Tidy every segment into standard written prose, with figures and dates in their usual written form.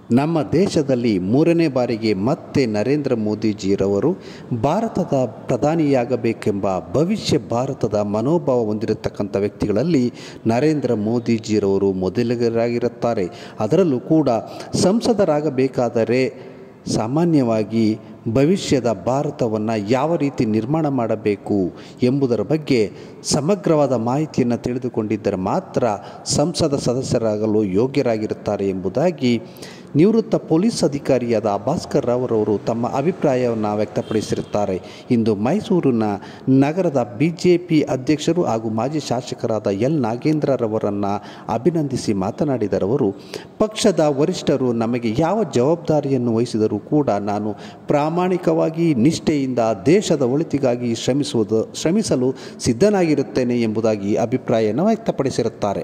ನಮ್ಮ ದೇಶದಲ್ಲಿ ಮೂರನೇ ಬಾರಿಗೆ ಮತ್ತೆ ನರೇಂದ್ರ ಮೋದಿಜಿರವರು ಭಾರತದ ಪ್ರಧಾನಿಯಾಗಬೇಕೆಂಬ ಭವಿಷ್ಯ ಭಾರತದ ಮನೋಭಾವ ಹೊಂದಿರತಕ್ಕಂಥ ವ್ಯಕ್ತಿಗಳಲ್ಲಿ ನರೇಂದ್ರ ಮೋದಿಜಿರವರು ಮೊದಲಿಗರಾಗಿರುತ್ತಾರೆ. ಅದರಲ್ಲೂ ಕೂಡ ಸಂಸದರಾಗಬೇಕಾದರೆ ಸಾಮಾನ್ಯವಾಗಿ ಭವಿಷ್ಯದ ಭಾರತವನ್ನು ಯಾವ ರೀತಿ ನಿರ್ಮಾಣ ಮಾಡಬೇಕು ಎಂಬುದರ ಬಗ್ಗೆ ಸಮಗ್ರವಾದ ಮಾಹಿತಿಯನ್ನು ತಿಳಿದುಕೊಂಡಿದ್ದರೆ ಮಾತ್ರ ಸಂಸದ ಸದಸ್ಯರಾಗಲು ಯೋಗ್ಯರಾಗಿರುತ್ತಾರೆ ಎಂಬುದಾಗಿ ನಿವೃತ್ತ ಪೊಲೀಸ್ ಅಧಿಕಾರಿಯಾದ ಭಾಸ್ಕರ್ ರಾವ್ರವರು ತಮ್ಮ ಅಭಿಪ್ರಾಯವನ್ನು ವ್ಯಕ್ತಪಡಿಸಿರುತ್ತಾರೆ. ಇಂದು ಮೈಸೂರಿನ ನಗರದ ಬಿಜೆಪಿ ಅಧ್ಯಕ್ಷರು ಹಾಗೂ ಮಾಜಿ ಶಾಸಕರಾದ ಎಲ್ ನಾಗೇಂದ್ರರವರನ್ನು ಅಭಿನಂದಿಸಿ ಮಾತನಾಡಿದರವರು, ಪಕ್ಷದ ವರಿಷ್ಠರು ನಮಗೆ ಯಾವ ಜವಾಬ್ದಾರಿಯನ್ನು ವಹಿಸಿದರೂ ಕೂಡ ನಾನು ಪ್ರಾಮಾಣಿಕವಾಗಿ ನಿಷ್ಠೆಯಿಂದ ದೇಶದ ಒಳಿತಿಗಾಗಿ ಶ್ರಮಿಸಲು ಸಿದ್ಧನಾಗಿರುತ್ತೇನೆ ಎಂಬುದಾಗಿ ಅಭಿಪ್ರಾಯವನ್ನು ವ್ಯಕ್ತಪಡಿಸಿರುತ್ತಾರೆ.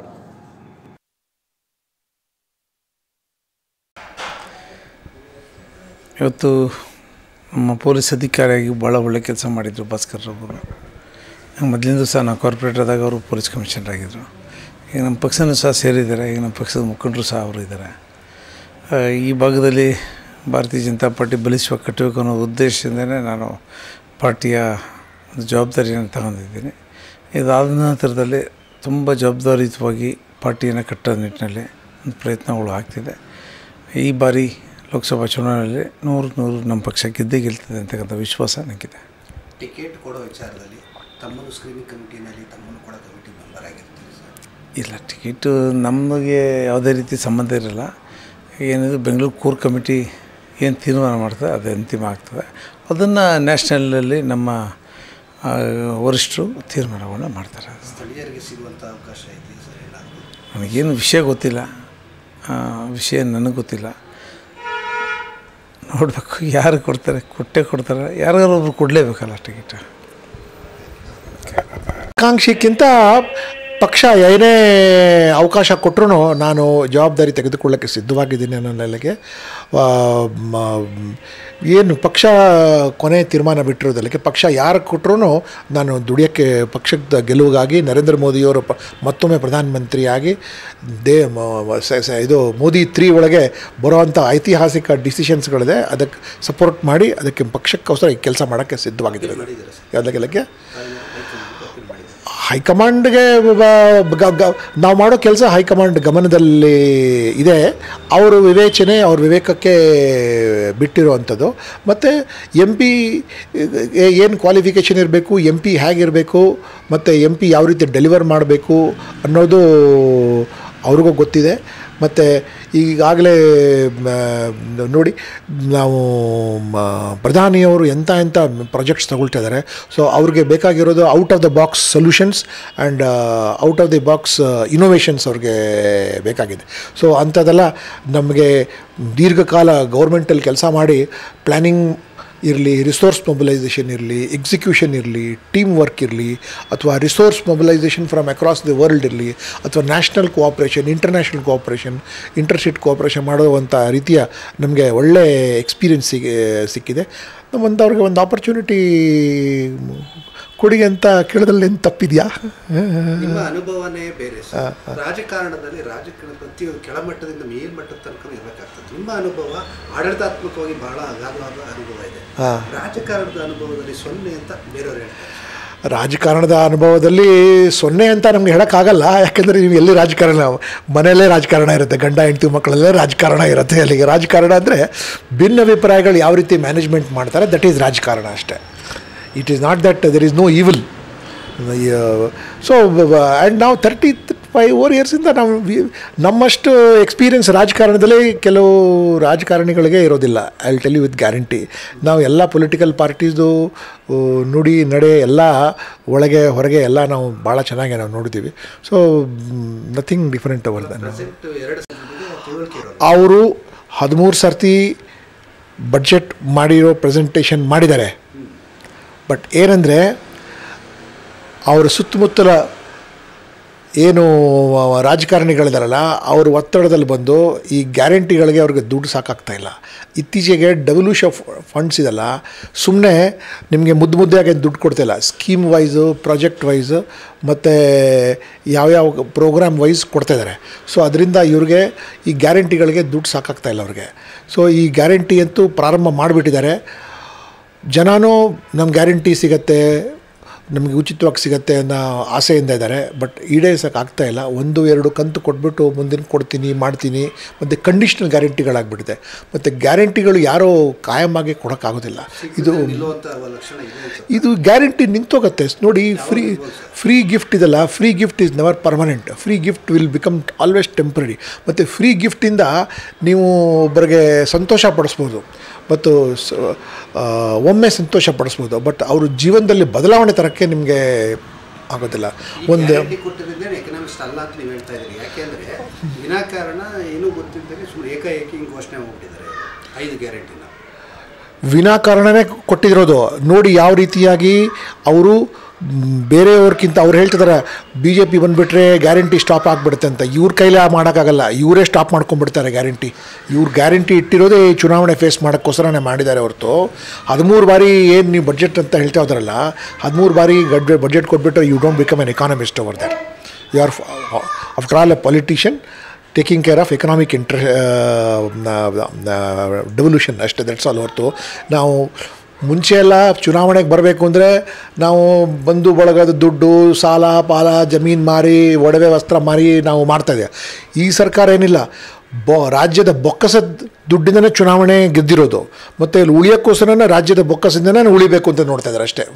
ಇವತ್ತು ನಮ್ಮ ಪೊಲೀಸ್ ಅಧಿಕಾರಿಯಾಗಿ ಭಾಳ ಒಳ್ಳೆ ಕೆಲಸ ಮಾಡಿದರು ಭಾಸ್ಕರ್ ಅವರು. ಮೊದಲಿಂದ ಸಹ ನಾವು ಕಾರ್ಪೊರೇಟರ್ದಾಗ ಅವರು ಪೊಲೀಸ್ ಕಮಿಷನರ್ ಆಗಿದ್ದರು. ಈಗ ನಮ್ಮ ಪಕ್ಷನೂ ಸಹ ಸೇರಿದ್ದಾರೆ. ಈಗ ನಮ್ಮ ಪಕ್ಷದ ಮುಖಂಡರು ಸಹ ಅವರು ಇದ್ದಾರೆ. ಈ ಭಾಗದಲ್ಲಿ ಭಾರತೀಯ ಜನತಾ ಪಾರ್ಟಿ ಬಲಿಷ್ಠ ಕಟ್ಟಬೇಕು ಅನ್ನೋ ಉದ್ದೇಶದಿಂದಲೇ ನಾನು ಪಾರ್ಟಿಯ ಒಂದು ಜವಾಬ್ದಾರಿಯನ್ನು ತಗೊಂಡಿದ್ದೀನಿ. ಇದಾದ ನಂತರದಲ್ಲಿ ತುಂಬ ಜವಾಬ್ದಾರಿಯುತವಾಗಿ ಪಾರ್ಟಿಯನ್ನು ಕಟ್ಟೋ ನಿಟ್ಟಿನಲ್ಲಿ ಒಂದು ಪ್ರಯತ್ನಗಳು ಆಗ್ತಿದೆ. ಈ ಬಾರಿ ಲೋಕಸಭಾ ಚುನಾವಣೆಯಲ್ಲಿ 100 ನಮ್ಮ ಪಕ್ಷ ಗೆದ್ದೇ ಗೆಲ್ತದೆ ಅಂತಕ್ಕಂಥ ವಿಶ್ವಾಸ ನನಗಿದೆ. ಟಿಕೆಟ್ ಕೊಡೋ ವಿಚಾರದಲ್ಲಿ ತಮ್ಮನ್ನು ಸ್ಕ್ರೀನಿಂಗ್ ಕಮಿಟಿನಲ್ಲಿ ತಮ್ಮನ್ನು ಕೂಡ ಕಮಿಟಿ ಮೆಂಬರ್ ಆಗಿರ್ತೀರಿ ಸರ್? ಇಲ್ಲ, ಟಿಕೆಟು ನಮಗೆ ಯಾವುದೇ ರೀತಿ ಸಂಬಂಧ ಇರಲ್ಲ. ಏನಿದೆ ಬೆಂಗಳೂರು ಕೋರ್ ಕಮಿಟಿ ಏನು ತೀರ್ಮಾನ ಮಾಡ್ತದೆ ಅದು ಅಂತಿಮ ಆಗ್ತದೆ. ಅದನ್ನು ನ್ಯಾಷನಲಲ್ಲಿ ನಮ್ಮ ವರಿಷ್ಠರು ತೀರ್ಮಾನಗಳನ್ನ ಮಾಡ್ತಾರೆ. ಸ್ಥಳೀಯರಿಗೆ ಸಿಗುವಂಥ ಅವಕಾಶ ಇದೆಯಾ ಸರ್? ನನಗೇನು ವಿಷಯ ಗೊತ್ತಿಲ್ಲ, ವಿಷಯ ನನಗೆ ಗೊತ್ತಿಲ್ಲ. ನೋಡಬೇಕು, ಯಾರು ಕೊಡ್ತಾರೆ, ಕೊಡ್ತಾರೆ. ಯಾರಿಗಾರು ಒಬ್ರು ಕೊಡಲೇಬೇಕಲ್ಲ ಟಿಕೆಟ್. ಆಕಾಂಕ್ಷಿಕ್ಕಿಂತ ಪಕ್ಷ ಏನೇ ಅವಕಾಶ ಕೊಟ್ಟರು ನಾನು ಜವಾಬ್ದಾರಿ ತೆಗೆದುಕೊಳ್ಳೋಕ್ಕೆ ಸಿದ್ಧವಾಗಿದ್ದೀನಿ ಅನ್ನೋದಕ್ಕೆ ಏನು ಪಕ್ಷ ಕೊನೆ ತೀರ್ಮಾನ ಬಿಟ್ಟಿರೋದಕ್ಕೆ ಪಕ್ಷ ಯಾರು ಕೊಟ್ಟರು ನಾನು ದುಡಿಯೋಕ್ಕೆ ಪಕ್ಷದ ಗೆಲುವಿಗಾಗಿ ನರೇಂದ್ರ ಮೋದಿಯವರು ಮತ್ತೊಮ್ಮೆ ಪ್ರಧಾನಮಂತ್ರಿಯಾಗಿ ಇದು ಮೋದಿ 3 ಒಳಗೆ ಬರುವಂಥ ಐತಿಹಾಸಿಕ ಡಿಸಿಷನ್ಸ್ಗಳಿದೆ, ಅದಕ್ಕೆ ಸಪೋರ್ಟ್ ಮಾಡಿ ಅದಕ್ಕೆ ಪಕ್ಷಕ್ಕೋಸ್ಕರ ಈ ಕೆಲಸ ಮಾಡೋಕ್ಕೆ ಸಿದ್ಧವಾಗಿದ್ದಾರೆ. ಯಾವುದಕ್ಕೆ ಹೈಕಮಾಂಡ್ಗೆ ನಾವು ಮಾಡೋ ಕೆಲಸ ಹೈಕಮಾಂಡ್ ಗಮನದಲ್ಲಿ ಇದೆ. ಅವರ ವಿವೇಚನೆ, ಅವ್ರ ವಿವೇಕಕ್ಕೆ ಬಿಟ್ಟಿರುವಂಥದ್ದು. ಮತ್ತು MP ಏನು ಕ್ವಾಲಿಫಿಕೇಷನ್ ಇರಬೇಕು, MP ಹೇಗಿರಬೇಕು, ಮತ್ತು MP ಯಾವ ರೀತಿ ಡೆಲಿವರ್ ಮಾಡಬೇಕು ಅನ್ನೋದು ಅವ್ರಿಗೂ ಗೊತ್ತಿದೆ. ಮತ್ತು ಈಗಾಗಲೇ ನೋಡಿ ನಾವು ಪ್ರಧಾನಿಯವರು ಎಂಥ ಪ್ರಾಜೆಕ್ಟ್ಸ್ ತಗೊಳ್ತಾ ಇದ್ದಾರೆ. ಸೊ ಅವ್ರಿಗೆ ಬೇಕಾಗಿರೋದು out of the box solutions and out of the box innovations ಅವ್ರಿಗೆ ಬೇಕಾಗಿದೆ. ಸೊ ಅಂಥದ್ದೆಲ್ಲ ನಮಗೆ ದೀರ್ಘಕಾಲ ಗೌರ್ಮೆಂಟಲ್ಲಿ ಕೆಲಸ ಮಾಡಿ ಪ್ಲ್ಯಾನಿಂಗ್ ಇರಲಿ, ರಿಸೋರ್ಸ್ ಮೊಬಿಲೈಸೇಷನ್ ಇರಲಿ, ಎಕ್ಸಿಕ್ಯೂಷನ್ ಇರಲಿ, ಟೀಮ್ ವರ್ಕ್ ಇರಲಿ, ಅಥವಾ resource mobilisation from across the world ಇರಲಿ, ಅಥವಾ national cooperation, international cooperation, interstate cooperation ಮಾಡುವಂಥ ರೀತಿಯ ನಮಗೆ ಒಳ್ಳೆ ಎಕ್ಸ್ಪೀರಿಯನ್ಸ್ ಸಿಕ್ಕಿದೆ. ನಮ್ಮಂಥವ್ರಿಗೆ ಒಂದು ಆಪರ್ಚುನಿಟಿ ಕೊಡಿ ಅಂತ ಕೇಳೋದ್ರಲ್ಲಿ ಏನು ತಪ್ಪಿದೆಯಾ? ನಿಮ್ಮ ಅನುಭವನೇ ಬೇರೆ ಸರ್. ರಾಜಕಾರಣದಲ್ಲಿ ಪ್ರತಿಯೊಂದು ಕೆಳಮಟ್ಟದಿಂದ ಮೇಲ್ಮಟ್ಟದ ತನಕ ಇರಬೇಕಾಗ್ತದೆ. ನಿಮ್ಮ ಅನುಭವ ಆಡಳಿತಾತ್ಮಕವಾಗಿ ಬಹಳ ಅಗಾಧವಾದ ಅನುಭವ ಇದೆ. ರಾಜಕಾರಣದ ಅನುಭವದಲ್ಲಿ 0 ಅಂತ ಬೇರೆಯವರು ಹೇಳ್ತಾರೆ. ರಾಜಕಾರಣದ ಅನುಭವದಲ್ಲಿ 0 ಅಂತ ನಮ್ಗೆ ಹೇಳೋಕ್ಕಾಗಲ್ಲ. ಯಾಕೆಂದರೆ ನೀವು ಎಲ್ಲಿ ರಾಜಕಾರಣ, ಮನೆಯಲ್ಲೇ ರಾಜಕಾರಣ ಇರುತ್ತೆ, ಗಂಡ ಹೆಂಡತಿ ಮಕ್ಕಳಲ್ಲೇ ರಾಜಕಾರಣ ಇರುತ್ತೆ. ಅಲ್ಲಿಗೆ ರಾಜಕಾರಣ ಅಂದರೆ ಭಿನ್ನಾಭಿಪ್ರಾಯಗಳು ಯಾವ ರೀತಿ ಮ್ಯಾನೇಜ್ಮೆಂಟ್ ಮಾಡ್ತಾರೆ, ದಟ್ ಈಸ್ ರಾಜಕಾರಣ ಅಷ್ಟೇ. It is not that there is no evil. So and now 35 yearsಯಿಂದ ನಾವು ನಮ್ಮಷ್ಟು ಎಕ್ಸ್ಪೀರಿಯನ್ಸ್ ರಾಜಕಾರಣದಲ್ಲೇ ಕೆಲವು ರಾಜಕಾರಣಿಗಳಿಗೆ ಇರೋದಿಲ್ಲ. I will tell you with guarantee. ನಾವು ಎಲ್ಲ ಪೊಲಿಟಿಕಲ್ ಪಾರ್ಟೀಸು ನುಡಿ ನಡೆ ಎಲ್ಲ ಒಳಗೆ ಹೊರಗೆ ಎಲ್ಲ ನಾವು ಭಾಳ ಚೆನ್ನಾಗಿ ನಾವು ನೋಡಿದ್ದೀವಿ. So nothing different other than. ಅವರು 13 ಸರ್ತಿ ಬಡ್ಜೆಟ್ ಮಾಡಿರೋ ಪ್ರೆಸೆಂಟೇಷನ್ ಮಾಡಿದ್ದಾರೆ. ಬಟ್ ಏನಂದರೆ ಅವರ ಸುತ್ತಮುತ್ತಲ ಏನು ರಾಜಕಾರಣಿಗಳಿದಾರಲ್ಲ ಅವರು ಒತ್ತಡದಲ್ಲಿ ಬಂದು ಈ ಗ್ಯಾರಂಟಿಗಳಿಗೆ ಅವ್ರಿಗೆ ದುಡ್ಡು ಸಾಕಾಗ್ತಾಯಿಲ್ಲ. ಇತ್ತೀಚೆಗೆ WF ಫಂಡ್ಸ್ ಇದೆಲ್ಲ ಸುಮ್ಮನೆ ನಿಮಗೆ ಮುದ್ದೆಯಾಗಿ ದುಡ್ಡು ಕೊಡ್ತಾಯಿಲ್ಲ, ಸ್ಕೀಮ್ ವೈಸು, ಪ್ರಾಜೆಕ್ಟ್ ವೈಸು ಮತ್ತು ಯಾವ್ಯಾವ ಪ್ರೋಗ್ರಾಮ್ ವೈಸ್ ಕೊಡ್ತಾಯಿದ್ದಾರೆ. ಸೊ ಅದರಿಂದ ಇವ್ರಿಗೆ ಈ ಗ್ಯಾರಂಟಿಗಳಿಗೆ ದುಡ್ಡು ಸಾಕಾಗ್ತಾಯಿಲ್ಲ ಅವ್ರಿಗೆ. ಸೊ ಈ ಗ್ಯಾರಂಟಿ ಅಂತೂ ಪ್ರಾರಂಭ ಮಾಡಿಬಿಟ್ಟಿದ್ದಾರೆ. ಜನನೂ ನಮ್ಮ ಗ್ಯಾರಂಟಿ ಸಿಗತ್ತೆ, ನಮಗೆ ಉಚಿತವಾಗಿ ಸಿಗುತ್ತೆ ಅನ್ನೋ ಆಸೆಯಿಂದ ಇದ್ದಾರೆ. ಬಟ್ ಈಡೇರಿಸೋಕ್ಕಾಗ್ತಾಯಿಲ್ಲ. 1-2 ಕಂತು ಕೊಟ್ಬಿಟ್ಟು ಮುಂದಿನ ಕೊಡ್ತೀನಿ ಮಾಡ್ತೀನಿ, ಮತ್ತು ಕಂಡೀಷ್ನಲ್ ಗ್ಯಾರಂಟಿಗಳಾಗ್ಬಿಟ್ಟಿದೆ. ಮತ್ತು ಗ್ಯಾರಂಟಿಗಳು ಯಾರೋ ಕಾಯಮಾಗಿ ಕೊಡೋಕ್ಕಾಗೋದಿಲ್ಲ. ಇದು ಗ್ಯಾರಂಟಿ ನಿಂತೋಗುತ್ತೆ ನೋಡಿ. ಫ್ರೀ ಗಿಫ್ಟ್ ಇದಲ್ಲ, free gift is never permanent. Free gift will become always temporary. ಮತ್ತು ಫ್ರೀ ಗಿಫ್ಟಿಂದ ನೀವು ಒಬ್ಬರಿಗೆ ಸಂತೋಷ ಪಡಿಸ್ಬೋದು ಮತ್ತು ಒಮ್ಮೆ ಸಂತೋಷ ಪಡಿಸ್ಬೋದು, ಬಟ್ ಅವರು ಜೀವನದಲ್ಲಿ ಬದಲಾವಣೆ ತರೋಕ್ಕೆ ನಿಮಗೆ ಆಗೋದಿಲ್ಲ. ಒಂದು ಎಕನಾಮಿಕ್ಸ್ ಅಲ್ಲ ಅಂತ ನೀವು ಹೇಳ್ತಾ ಇದ್ದೀರಿ. ಯಾಕೆಂದರೆ ವಿನಾಕಾರಣ ಏನೂ ಗೊತ್ತಿದ್ದರೆ ಸುಮ್ಮನೆ ಏಕಾಏಕಿ ಘೋಷಣೆ ಹೋಗ್ಬಿಟ್ಟಿದ್ದಾರೆ 5 ಗ್ಯಾರಂಟಿನ. ವಿನಾಕಾರಣನೇ ಕೊಟ್ಟಿರೋದು ನೋಡಿ ಯಾವ ರೀತಿಯಾಗಿ ಅವರು ಬೇರೆಯವ್ರಿಗಿಂತ ಅವ್ರು ಹೇಳ್ತಿದ್ದಾರೆ BJP ಬಂದುಬಿಟ್ರೆ ಗ್ಯಾರಂಟಿ ಸ್ಟಾಪ್ ಆಗಿಬಿಡುತ್ತೆ ಅಂತ. ಇವ್ರ ಕೈಲೇ ಮಾಡೋಕ್ಕಾಗಲ್ಲ, ಇವರೇ ಸ್ಟಾಪ್ ಮಾಡ್ಕೊಂಡ್ಬಿಡ್ತಾರೆ ಗ್ಯಾರಂಟಿ. ಇವ್ರು ಗ್ಯಾರಂಟಿ ಇಟ್ಟಿರೋದೇ ಚುನಾವಣೆ ಫೇಸ್ ಮಾಡೋಕ್ಕೋಸ್ಕರನೇ ಮಾಡಿದ್ದಾರೆ ಹೊರತು 13 ಬಾರಿ ಏನು ನೀವು ಬಡ್ಜೆಟ್ ಅಂತ ಹೇಳ್ತಾ ಹೋದ್ರಲ್ಲ, 13 ಬಾರಿ ಬಡ್ಜೆಟ್ ಕೊಟ್ಬಿಟ್ರೆ you don't become an economist over that. You are after all a politician taking care of economic devolution ಅಷ್ಟೇ, ದಟ್ಸ್ ಆಲ್. ಹೊರತು ನಾವು ಮುಂಚೆ ಎಲ್ಲ ಚುನಾವಣೆಗೆ ಬರಬೇಕು ಅಂದರೆ ನಾವು ಬಂದು ಬಳಗದ ದುಡ್ಡು, ಸಾಲ ಪಾಲ, ಜಮೀನು ಮಾರಿ, ಒಡವೆ ವಸ್ತ್ರ ಮಾರಿ ನಾವು ಮಾಡ್ತಾಯಿದ್ದೆ. ಈ ಸರ್ಕಾರ ಏನಿಲ್ಲ, ರಾಜ್ಯದ ಬೊಕ್ಕಸದ ದುಡ್ಡಿಂದನೇ ಚುನಾವಣೆ ಗೆದ್ದಿರೋದು, ಮತ್ತು ಇಲ್ಲಿ ಉಳಿಯೋಕ್ಕೋಸ್ಕರನೇ ರಾಜ್ಯದ ಬೊಕ್ಕಸದಿಂದನೇ ಉಳಿಬೇಕು ಅಂತ ನೋಡ್ತಾ ಇದ್ದಾರೆ ಅಷ್ಟೇ.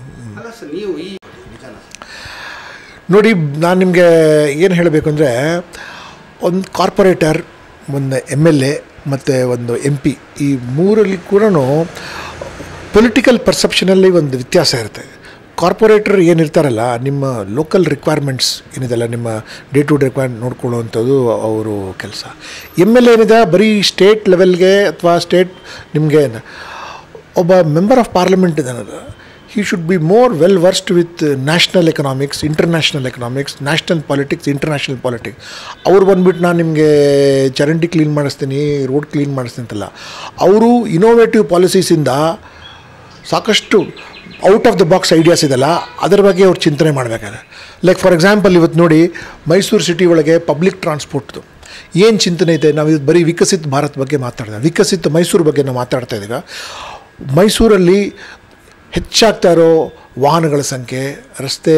ನೋಡಿ ನಾನು ನಿಮಗೆ ಏನು ಹೇಳಬೇಕು ಅಂದರೆ, ಒಂದು ಕಾರ್ಪೊರೇಟರ್, ಒಂದು MLA ಮತ್ತು ಒಂದು MP, ಈ ಮೂರಲ್ಲಿ ಕೂಡ ಪೊಲಿಟಿಕಲ್ ಪರ್ಸೆಪ್ಷನಲ್ಲಿ ಒಂದು ವ್ಯತ್ಯಾಸ ಇರುತ್ತೆ. ಕಾರ್ಪೊರೇಟರ್ ಏನಿರ್ತಾರಲ್ಲ, ನಿಮ್ಮ ಲೋಕಲ್ ರಿಕ್ವೈರ್ಮೆಂಟ್ಸ್ ಏನಿದೆಲ್ಲ, ನಿಮ್ಮ ಡೇ ಟು ಡೇ ರಿಕ್ವೈರ್ಮೆಂಟ್ ನೋಡ್ಕೊಳ್ಳುವಂಥದ್ದು ಅವರು ಕೆಲಸ. MLA ಏನಿದೆ ಬರೀ ಸ್ಟೇಟ್ ಲೆವೆಲ್ಗೆ ಅಥವಾ ಸ್ಟೇಟ್ ನಿಮಗೆ ಒಬ್ಬ ಮೆಂಬರ್ ಆಫ್ ಪಾರ್ಲಿಮೆಂಟ್ ಇದ್ದಾನಲ್ಲ, he should be more well versed with national economics, international economics, national politics, international politics. ಅವರು ಬಂದುಬಿಟ್ಟು ನಾನು ನಿಮಗೆ ಚರಂಡಿ ಕ್ಲೀನ್ ಮಾಡಿಸ್ತೀನಿ, ರೋಡ್ ಕ್ಲೀನ್ ಮಾಡಿಸ್ತೀನಿ ಅಂತಲ್ಲ, ಅವರು ಇನೋವೇಟಿವ್ ಪಾಲಿಸೀಸಿಂದ ಸಾಕಷ್ಟು out of the box ideas ಇದೆಲ್ಲ, ಅದರ ಬಗ್ಗೆ ಅವ್ರು ಚಿಂತನೆ ಮಾಡಬೇಕಾದ್ರೆ. ಲೈಕ್ ಫಾರ್ ಎಕ್ಸಾಂಪಲ್ ಇವತ್ತು ನೋಡಿ ಮೈಸೂರು ಸಿಟಿ ಒಳಗೆ ಪಬ್ಲಿಕ್ ಟ್ರಾನ್ಸ್ಪೋರ್ಟ್ದು ಏನು ಚಿಂತನೆ ಇದೆ. ನಾವು ಇದು ಬರೀ ವಿಕಸಿತ ಭಾರತ್ ಬಗ್ಗೆ ಮಾತಾಡ್ತೀವಿ, ವಿಕಸಿತ ಮೈಸೂರು ಬಗ್ಗೆ ನಾವು ಮಾತಾಡ್ತಾ ಇದ್ದೀವಿ. ಮೈಸೂರಲ್ಲಿ ಹೆಚ್ಚಾಗ್ತಾ ಇರೋ ವಾಹನಗಳ ಸಂಖ್ಯೆ, ರಸ್ತೆ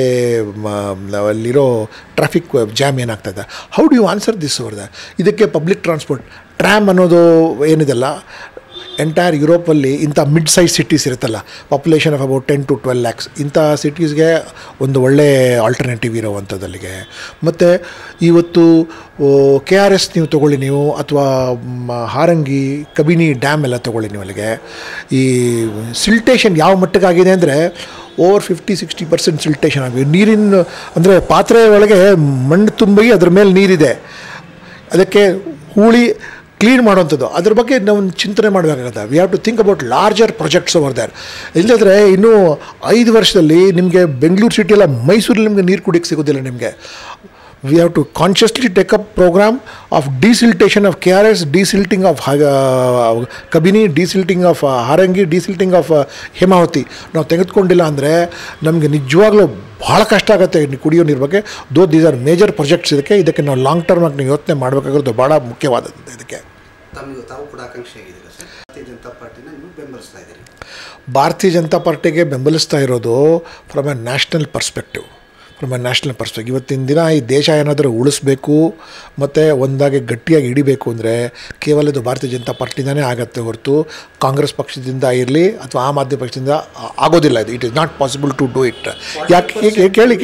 ಅಲ್ಲಿರೋ ಟ್ರಾಫಿಕ್ ಜಾಮ್ ಏನಾಗ್ತಾಯಿದೆ, how do you answer this over there? ಇದಕ್ಕೆ ಪಬ್ಲಿಕ್ ಟ್ರಾನ್ಸ್ಪೋರ್ಟ್, ಟ್ರ್ಯಾಮ್ ಅನ್ನೋದು ಏನಿದೆಲ್ಲ, ಎಂಟೈರ್ ಯುರೋಪಲ್ಲಿ ಇಂಥ ಮಿಡ್ ಸೈಜ್ ಸಿಟೀಸ್ ಇರುತ್ತಲ್ಲ, population of about 10 to 12 lakhs, ಇಂಥ ಸಿಟೀಸ್ಗೆ ಒಂದು ಒಳ್ಳೆ ಆಲ್ಟರ್ನೇಟಿವ್ ಇರೋವಂಥದ್ದಲ್ಲಿಗೆ. ಮತ್ತು ಇವತ್ತು KRS ನೀವು ತೊಗೊಳ್ಳಿ, ನೀವು ಅಥವಾ ಹಾರಂಗಿ, ಕಬಿನಿ ಡ್ಯಾಮ್ ಎಲ್ಲ ತೊಗೊಳ್ಳಿ ನೀವು, ಅಲ್ಲಿಗೆ ಈ ಸಿಲ್ಟೇಷನ್ ಯಾವ ಮಟ್ಟಕ್ಕಾಗಿದೆ ಅಂದರೆ ಓವರ್ 50-60% ಸಿಲ್ಟೇಷನ್ ಆಗಿದೆ. ನೀರಿನ ಅಂದರೆ ಪಾತ್ರೆ ಒಳಗೆ ಮಣ್ಣು ತುಂಬಿ ಅದ್ರ ಮೇಲೆ ನೀರಿದೆ, ಅದಕ್ಕೆ ಹೂಳಿ ಕ್ಲೀನ್ ಮಾಡೋವಂಥದ್ದು. ಅದ್ರ ಬಗ್ಗೆ ನಾವು ಚಿಂತನೆ ಮಾಡಬೇಕಾಗತ್ತೆ. We have to think about larger projects over there. ಇಲ್ಲದ್ರೆ ಇನ್ನೂ 5 ವರ್ಷದಲ್ಲಿ ನಿಮಗೆ ಬೆಂಗಳೂರು ಸಿಟಿ ಎಲ್ಲ ಮೈಸೂರಲ್ಲಿ ನಿಮಗೆ ನೀರು ಕುಡಿಯೋಕ್ಕೆ ಸಿಗೋದಿಲ್ಲ ನಿಮಗೆ. We have to consciously take up programme of desiltation of KRS, desilting of Kabini, desilting of Harangi, desilting of Hemavathi ನಾವು ತೆಗೆದುಕೊಂಡಿಲ್ಲ ಅಂದರೆ ನಮಗೆ ನಿಜವಾಗ್ಲೂ ಭಾಳ ಕಷ್ಟ ಆಗುತ್ತೆ ಕುಡಿಯೋ ನೀರು ಬಗ್ಗೆ. These are major projects. ಇದಕ್ಕೆ ನಾವು ಲಾಂಗ್ ಟರ್ಮ್ ಆಗಿ ನೀವು ಯೋಚನೆ ಮಾಡಬೇಕಾಗಿರೋದು ಭಾಳ ಮುಖ್ಯವಾದದ್ದು. ಇದಕ್ಕೆ ತಾವು ಕೂಡ ಆಕಾಂಕ್ಷೆ ಆಗಿದ್ದೀರಾ ಸರ್? ಭಾರತೀಯ ಜನತಾ ಪಾರ್ಟಿನ ನೀವು ಬೆಂಬಲಿಸ್ತಾ ಇದ್ದೀರಿ? ಭಾರತೀಯ ಜನತಾ ಪಾರ್ಟಿಗೆ ಬೆಂಬಲಿಸ್ತಾ ಇರೋದು ಫ್ರಮ್ ಎ ನ್ಯಾಷನಲ್ ಪರ್ಸ್ಪೆಕ್ಟಿವ್. ಇವತ್ತಿನ ದಿನ ಈ ದೇಶ ಏನಾದರೂ ಉಳಿಸ್ಬೇಕು ಮತ್ತು ಒಂದಾಗಿ ಗಟ್ಟಿಯಾಗಿ ಹಿಡಿಬೇಕು ಅಂದರೆ ಕೇವಲ ಇದು ಭಾರತೀಯ ಜನತಾ ಪಾರ್ಟಿಯಿಂದನೇ ಆಗುತ್ತೆ ಹೊರತು ಕಾಂಗ್ರೆಸ್ ಪಕ್ಷದಿಂದ ಇರಲಿ ಅಥವಾ ಆಮ್ ಆದ್ಮಿ ಪಕ್ಷದಿಂದ ಆಗೋದಿಲ್ಲ. ಇದು it is not possible to do it. ಯಾಕೆ ಕೇಳಿ,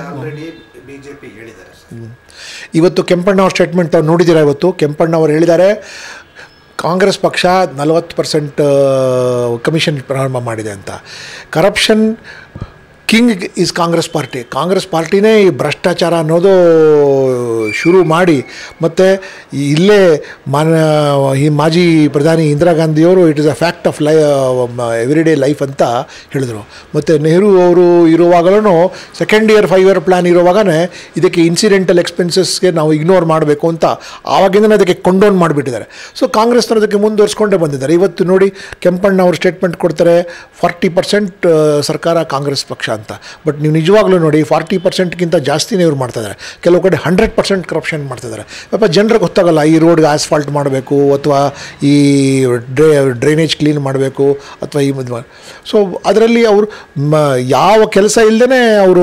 ಇವತ್ತು ಕೆಂಪಣ್ಣ ಅವ್ರ ಸ್ಟೇಟ್ಮೆಂಟ್ ಅವ್ರು ನೋಡಿದ್ದೀರಾ? ಇವತ್ತು ಕೆಂಪಣ್ಣ ಅವರು ಹೇಳಿದ್ದಾರೆ, ಕಾಂಗ್ರೆಸ್ ಪಕ್ಷ 40% ಕಮಿಷನ್ ಪ್ರಾರಂಭ ಮಾಡಿದೆ ಅಂತ. Corruption king is Congress party. Congress ಪಾರ್ಟಿನೇ ಈ ಭ್ರಷ್ಟಾಚಾರ ಅನ್ನೋದು ಶುರು ಮಾಡಿ ಮತ್ತು ಇಲ್ಲೇ ಈ ಮಾಜಿ ಪ್ರಧಾನಿ ಇಂದಿರಾ ಗಾಂಧಿಯವರು it is a fact of everyday life ಅಂತ ಹೇಳಿದ್ರು. ಮತ್ತು ನೆಹರು ಅವರು ಇರುವಾಗಲೂ ಸೆಕೆಂಡ್ ಇಯರ್ 5 ಇಯರ್ ಪ್ಲ್ಯಾನ್ ಇರುವಾಗಲೇ ಇದಕ್ಕೆ ಇನ್ಸಿಡೆಂಟಲ್ ಎಕ್ಸ್ಪೆನ್ಸಸ್ಗೆ ನಾವು ಇಗ್ನೋರ್ ಮಾಡಬೇಕು ಅಂತ ಆವಾಗಿಂದನೇ ಅದಕ್ಕೆ ಕೊಂಡೋನ್ ಮಾಡಿಬಿಟ್ಟಿದ್ದಾರೆ. ಸೊ ಕಾಂಗ್ರೆಸ್ನವರು ಅದಕ್ಕೆ ಮುಂದುವರಿಸ್ಕೊಂಡೇ ಬಂದಿದ್ದಾರೆ. ಇವತ್ತು ನೋಡಿ ಕೆಂಪಣ್ಣ ಅವರು ಸ್ಟೇಟ್ಮೆಂಟ್ ಕೊಡ್ತಾರೆ 40% ಸರ್ಕಾರ ಕಾಂಗ್ರೆಸ್ ಪಕ್ಷ ಅಂತ. ಬಟ್ ನೀವು ನಿಜವಾಗ್ಲೂ ನೋಡಿ 40%ಗಿಂತ ಜಾಸ್ತಿನೇ ಇವ್ರು ಮಾಡ್ತಾಯಿದ್ದಾರೆ. ಕೆಲವು ಕಡೆ 100% ಕರಪ್ಷನ್ ಮಾಡ್ತಿದ್ದಾರೆ. ಪಾಪ ಜನರಿಗೆ ಗೊತ್ತಾಗಲ್ಲ ಈ ರೋಡ್ಗೆ ಆಸ್ಫಾಲ್ಟ್ ಮಾಡಬೇಕು ಅಥವಾ ಈ ಡ್ರೈನೇಜ್ ಕ್ಲೀನ್ ಮಾಡಬೇಕು ಅಥವಾ ಈ ಸೊ ಅದರಲ್ಲಿ ಅವರು ಯಾವ ಕೆಲಸ ಇಲ್ಲದೇ ಅವರು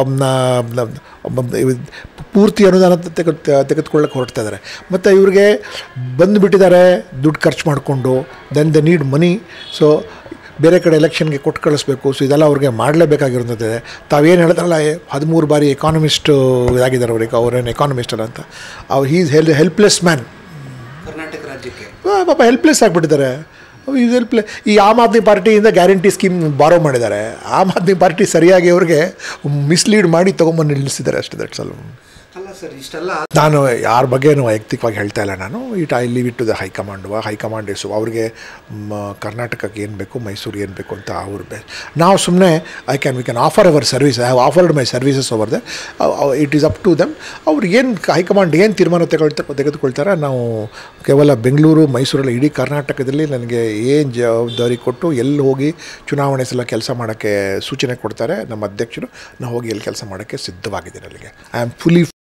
ಪೂರ್ತಿ ಅನುದಾನ ತೆಗೆದುಕೊಳ್ಳಕ್ಕೆ ಹೊರಡ್ತಾ ಇದ್ದಾರೆ. ಮತ್ತು ಇವ್ರಿಗೆ ಬಂದುಬಿಟ್ಟಿದ್ದಾರೆ ದುಡ್ಡು ಖರ್ಚು ಮಾಡಿಕೊಂಡು. Then the need money. So ಬೇರೆ ಕಡೆ ಎಲೆಕ್ಷನ್ಗೆ ಕೊಟ್ಟು ಕಳಿಸ್ಬೇಕು. ಸೊ ಇದೆಲ್ಲ ಅವ್ರಿಗೆ ಮಾಡಲೇಬೇಕಾಗಿರೋಂಥದ್ದೇ. ತಾವೇನು ಹೇಳ್ತಾರಲ್ಲ 13 ಬಾರಿ ಎಕಾನಮಿಸ್ಟ್ ಇದಾಗಿದ್ದಾರೆ ಅವ್ರಿಗೆ, ಅವರೇನು ಎಕಾನಮಿಸ್ಟ್ ಅಲ್ಲ ಅಂತ. ಅವ್ರು ಈಸ್ ಹೆಲ್ಪ್ಲೆಸ್ ಮ್ಯಾನ್. ಕರ್ನಾಟಕ ರಾಜ್ಯಕ್ಕೆ ಪಾಪ ಹೆಲ್ಪ್ಲೆಸ್ ಆಗಿಬಿಟ್ಟಿದ್ದಾರೆ. ಈ ಆಮ್ ಆದ್ಮಿ ಪಾರ್ಟಿಯಿಂದ ಗ್ಯಾರಂಟಿ ಸ್ಕೀಮ್ ಬಾರೋ ಮಾಡಿದ್ದಾರೆ. ಆಮ್ ಆದ್ಮಿ ಪಾರ್ಟಿ ಸರಿಯಾಗಿ ಅವ್ರಿಗೆ ಮಿಸ್ಲೀಡ್ ಮಾಡಿ ತೊಗೊಂಬಂದು ನಿಲ್ಲಿಸಿದ್ದಾರೆ ಅಷ್ಟೇ. That's all. ಅಲ್ಲ ಸರ್, ಇಷ್ಟೆಲ್ಲ ನಾನು ಯಾರ ಬಗ್ಗೆನೂ ವೈಯಕ್ತಿಕವಾಗಿ ಹೇಳ್ತಾ ಇಲ್ಲ. ನಾನು I leave it to the high command is. ಅವ್ರಿಗೆ ಕರ್ನಾಟಕಕ್ಕೆ ಏನು ಬೇಕು, ಮೈಸೂರಿಗೆ ಏನು ಬೇಕು ಅಂತ ಅವ್ರು ನಾವು ಸುಮ್ಮನೆ we can offer our service. I have offered my services over the. It is up to them. ಅವ್ರು ಏನು ಹೈಕಮಾಂಡ್ ಏನು ತೀರ್ಮಾನ ತೆಗೆದುಕೊಳ್ತಾರೆ. ನಾವು ಕೇವಲ ಬೆಂಗಳೂರು ಮೈಸೂರಲ್ಲಿ ಇಡೀ ಕರ್ನಾಟಕದಲ್ಲಿ ನನಗೆ ಏನು ಜವಾಬ್ದಾರಿ ಕೊಟ್ಟು ಎಲ್ಲಿ ಹೋಗಿ ಚುನಾವಣೆ ಸಲ ಕೆಲಸ ಮಾಡೋಕ್ಕೆ ಸೂಚನೆ ಕೊಡ್ತಾರೆ ನಮ್ಮ ಅಧ್ಯಕ್ಷರು, ನಾವು ಹೋಗಿ ಎಲ್ಲಿ ಕೆಲಸ ಮಾಡೋಕ್ಕೆ ಸಿದ್ಧವಾಗಿದ್ದೀನಿ. ಅಲ್ಲಿಗೆ ಐ ಆಮ್ ಫುಲ್ಲಿ